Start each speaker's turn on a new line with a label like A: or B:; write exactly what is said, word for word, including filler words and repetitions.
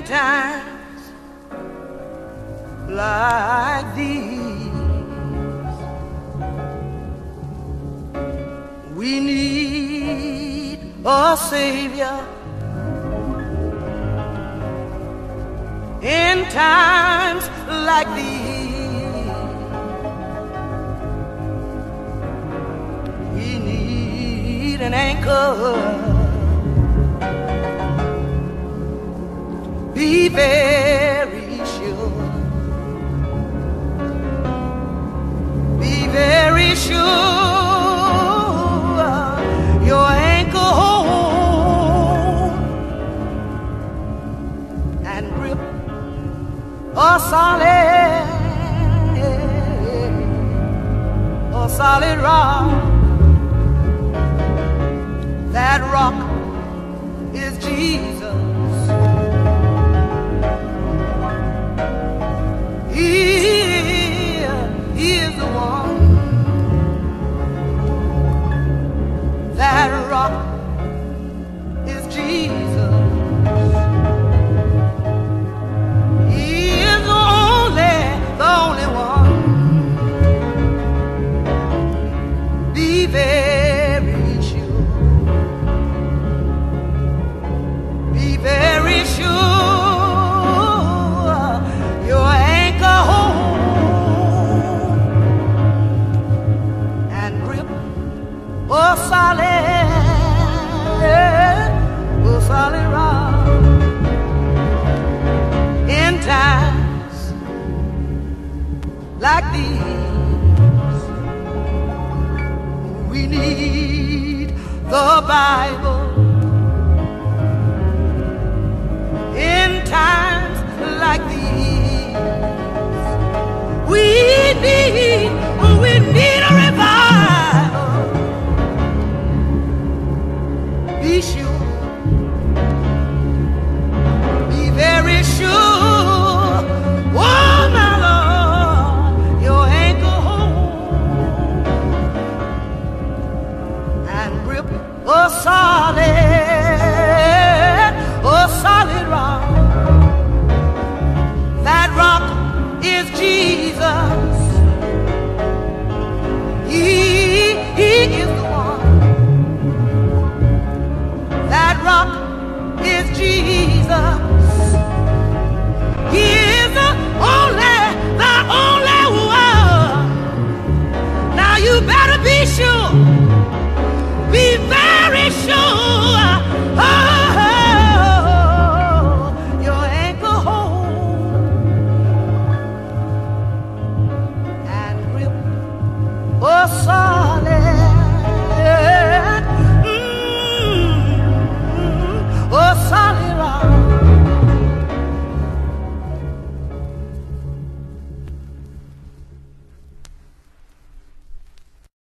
A: times like these, we need a Savior. In times like these, we need an anchor. Be very sure, be very sure your anchor hold and grip a solid, a solid rock. That rock is Jesus. He, he is the one. That rock is Jesus. He is the only, the only one. Be very sure. Be very sure. Oh, solid, oh, solid rock. In times like these, we need the Bible. In times like these, we need, we need a revival. Be sure, be very sure, oh my Lord, your anchor hold and grip a solid, a solid rock. That rock is Jesus. He, he is the one. That rock is Jesus. He is the only, the only one. Now you better be sure, be very sure. Oh, your anchor hold and grip. Oh, so